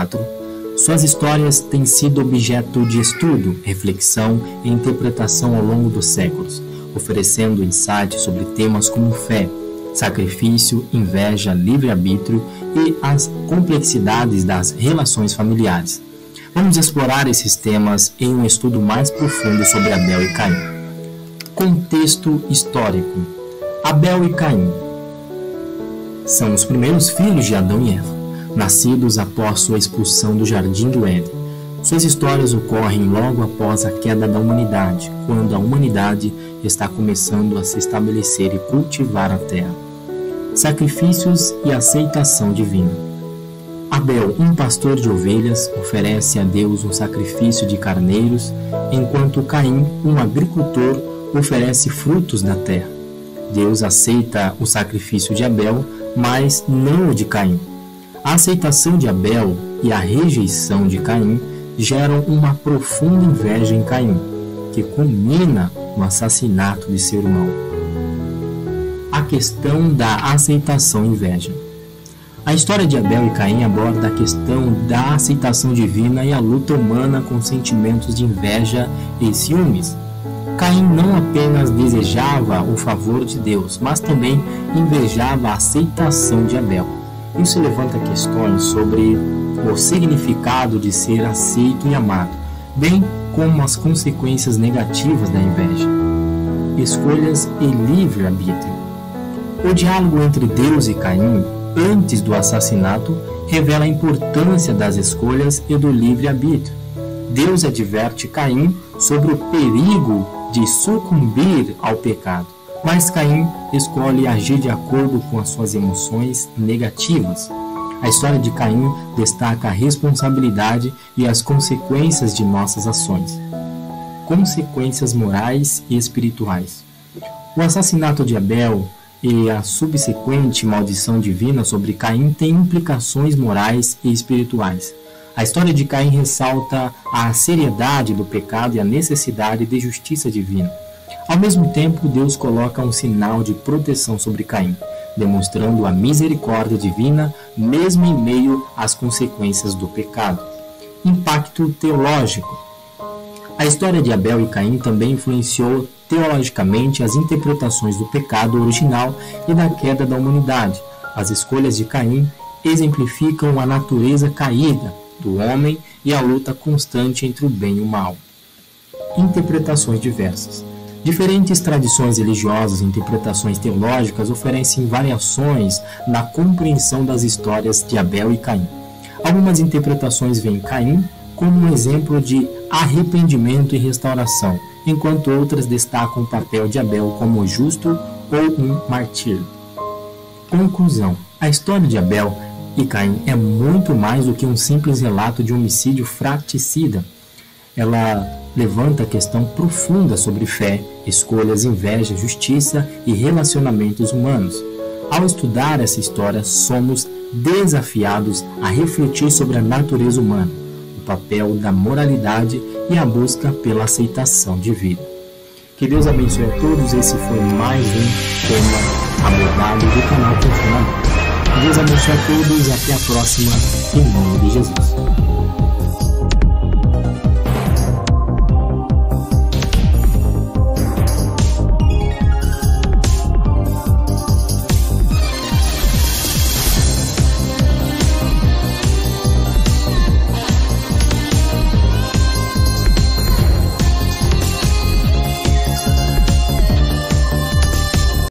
4, suas histórias têm sido objeto de estudo, reflexão e interpretação ao longo dos séculos, oferecendo insights sobre temas como fé, sacrifício, inveja, livre-arbítrio e as complexidades das relações familiares. Vamos explorar esses temas em um estudo mais profundo sobre Abel e Caim. Contexto histórico. Abel e Caim são os primeiros filhos de Adão e Eva, nascidos após sua expulsão do Jardim do Éden. Suas histórias ocorrem logo após a queda da humanidade, quando a humanidade está começando a se estabelecer e cultivar a terra. Sacrifícios e aceitação divina. Abel, um pastor de ovelhas, oferece a Deus um sacrifício de carneiros, enquanto Caim, um agricultor, oferece frutos da terra. Deus aceita o sacrifício de Abel, mas não o de Caim. A aceitação de Abel e a rejeição de Caim geram uma profunda inveja em Caim, que culmina no assassinato de seu irmão. A questão da aceitação e inveja. A história de Abel e Caim aborda a questão da aceitação divina e a luta humana com sentimentos de inveja e ciúmes. Caim não apenas desejava o favor de Deus, mas também invejava a aceitação de Abel. Isso levanta questões sobre o significado de ser aceito e amado, bem como as consequências negativas da inveja. Escolhas e livre-arbítrio. O diálogo entre Deus e Caim, antes do assassinato, revela a importância das escolhas e do livre-arbítrio. Deus adverte Caim sobre o perigo de sucumbir ao pecado, mas Caim escolhe agir de acordo com as suas emoções negativas. A história de Caim destaca a responsabilidade e as consequências de nossas ações. Consequências morais e espirituais. O assassinato de Abel e a subsequente maldição divina sobre Caim têm implicações morais e espirituais. A história de Caim ressalta a seriedade do pecado e a necessidade de justiça divina. Ao mesmo tempo, Deus coloca um sinal de proteção sobre Caim, demonstrando a misericórdia divina mesmo em meio às consequências do pecado. Impacto teológico. A história de Abel e Caim também influenciou teologicamente as interpretações do pecado original e da queda da humanidade. As escolhas de Caim exemplificam a natureza caída do homem e a luta constante entre o bem e o mal. Interpretações diversas. Diferentes tradições religiosas e interpretações teológicas oferecem variações na compreensão das histórias de Abel e Caim. Algumas interpretações veem Caim como um exemplo de arrependimento e restauração, enquanto outras destacam o papel de Abel como justo ou um martírio. Conclusão. A história de Abel e Caim é muito mais do que um simples relato de um homicídio fratricida. Ela levanta questão profunda sobre fé, escolhas, inveja, justiça e relacionamentos humanos. Ao estudar essa história, somos desafiados a refletir sobre a natureza humana, o papel da moralidade e a busca pela aceitação divina. Que Deus abençoe a todos. Esse foi mais um tema abordado do canal Confirmador. Que Deus abençoe a todos e até a próxima, em nome de Jesus.